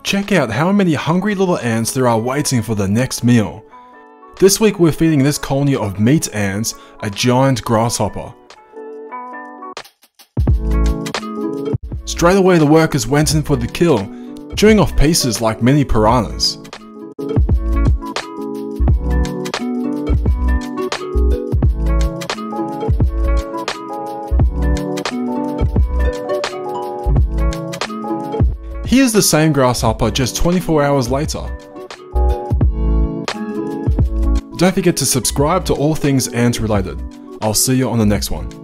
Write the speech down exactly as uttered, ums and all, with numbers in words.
Check out how many hungry little ants there are waiting for the next meal. This week we're feeding this colony of meat ants a giant grasshopper. Straight away the workers went in for the kill, chewing off pieces like mini piranhas. Here's the same grasshopper just twenty-four hours later. Don't forget to subscribe to all things ant related. I'll see you on the next one.